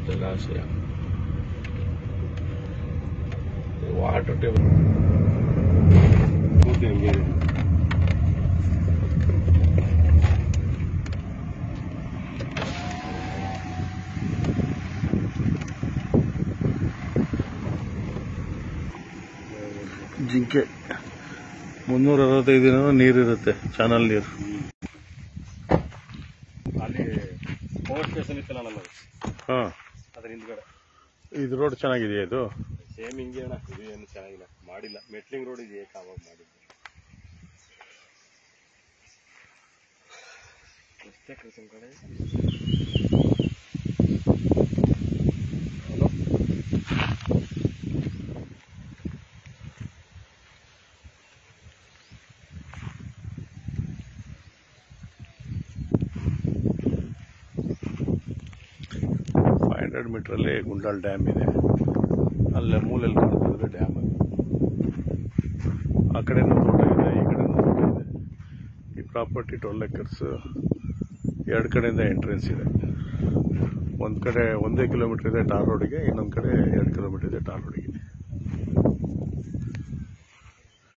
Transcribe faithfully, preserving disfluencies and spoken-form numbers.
ಜಲಾಶಯ water table ಜಿಂಕೆ ಮುನ್ನೂರ ಅರವತ್ತೈದು ದಿನ ನೀರಿರುತ್ತೆ, ಚಾನಲ್ ನೀರು. ಅಲ್ಲಿ ಪವರ್ ಸ್ಟೇಷನ್ ಇತ್ತಲ್ಲ ನಮ್ಮದು, ಹಾ ಅದ್ರ ಹಿಂದ್ಗಡೆ. ಇದು ರೋಡ್ ಚೆನ್ನಾಗಿದೆಯಾ? ಇದು ಸೇಮ್ ಹಿಂಗೆ ಅಣ್ಣ, ಇದು ಏನು ಚೆನ್ನಾಗಿಲ್ಲ, ಮಾಡಿಲ್ಲ. ಮೆಟ್ಲಿಂಗ್ ರೋಡ್ ಇದೆ, ಅವಾಗ ಮಾಡಿದ್ದು ಎಷ್ಟೇ ಕೃಷ್ಣ ಕಡೆ. ಫೈವ್ ಹಂಡ್ರೆಡ್ ಮೀಟ್ರಲ್ಲಿ ಗುಂಡಾಲ್ ಡ್ಯಾಮ್ ಇದೆ. ಅಲ್ಲೇ ಮೂಲೆಯಲ್ಲಿ ಕಾಣ್ತಿರೋದು ಡ್ಯಾಮ್. ಆ ಕಡೆನೂ ತೋಟ ಇದೆ, ಈ ಕಡೆನೂ ತೋಟ ಇದೆ. ಈ ಪ್ರಾಪರ್ಟಿ ಟ್ವೆಲ್ ಎಕರ್ಸ್, ಎರಡು ಕಡೆಯಿಂದ ಎಂಟ್ರೆನ್ಸ್ ಇದೆ. ಒಂದು ಕಡೆ ಒಂದೇ ಕಿಲೋಮೀಟರ್ ಇದೆ ಟಾರ್ ರೋಡಿಗೆ, ಇನ್ನೊಂದು ಕಡೆ ಎರಡು ಕಿಲೋಮೀಟರ್ ಇದೆ ಟಾರ್ ರೋಡಿಗೆ.